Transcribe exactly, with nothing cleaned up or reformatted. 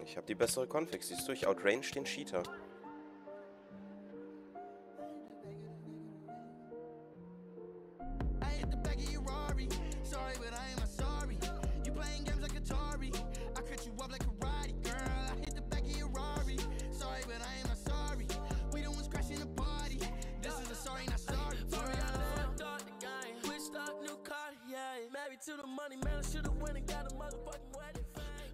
Ich habe die bessere Config, siehst du? Ich outrange den Cheater. Married to the money, man, I should've went and got a motherfucking wedding.